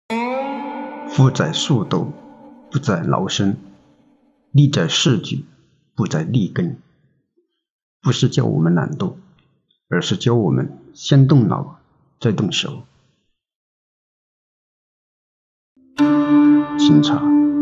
富在速斗，不在劳身；利在事举，不在利根。不是教我们懒惰，而是教我们先动脑，再动手。清茶。